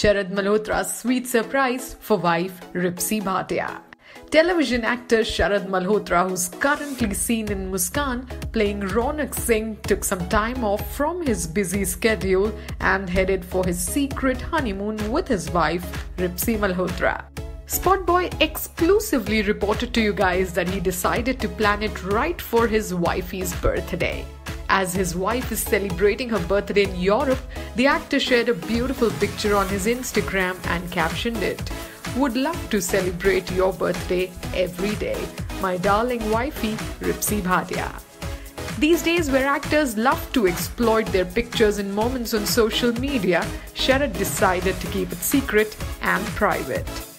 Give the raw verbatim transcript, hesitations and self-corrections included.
Sharad Malhotra's sweet surprise for wife Ripsy Bhatia. Television actor Sharad Malhotra, who's currently seen in Muskaan playing Ronak Singh, took some time off from his busy schedule and headed for his secret honeymoon with his wife Ripsy Malhotra. Spotboy exclusively reported to you guys that he decided to plan it right for his wifey's birthday. As his wife is celebrating her birthday in Europe, the actor shared a beautiful picture on his Instagram and captioned it, "Would love to celebrate your birthday every day. My darling wifey, Ripsy Bhatia." These days, where actors love to exploit their pictures and moments on social media, Sharad decided to keep it secret and private.